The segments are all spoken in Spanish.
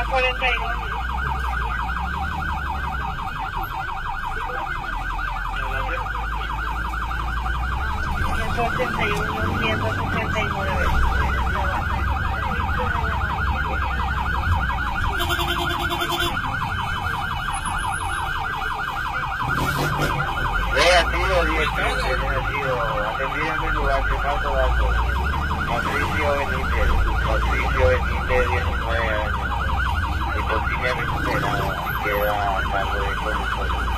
41. 181, 169. Negativo 10-15, negativo. Atendido en el lugar que falta datos. Patricio Benítez, 19 años. Hipotimia recuperada, queda a cargo de conductor.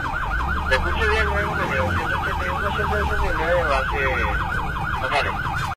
Te escucho bien, luego, 181, 169, base, González.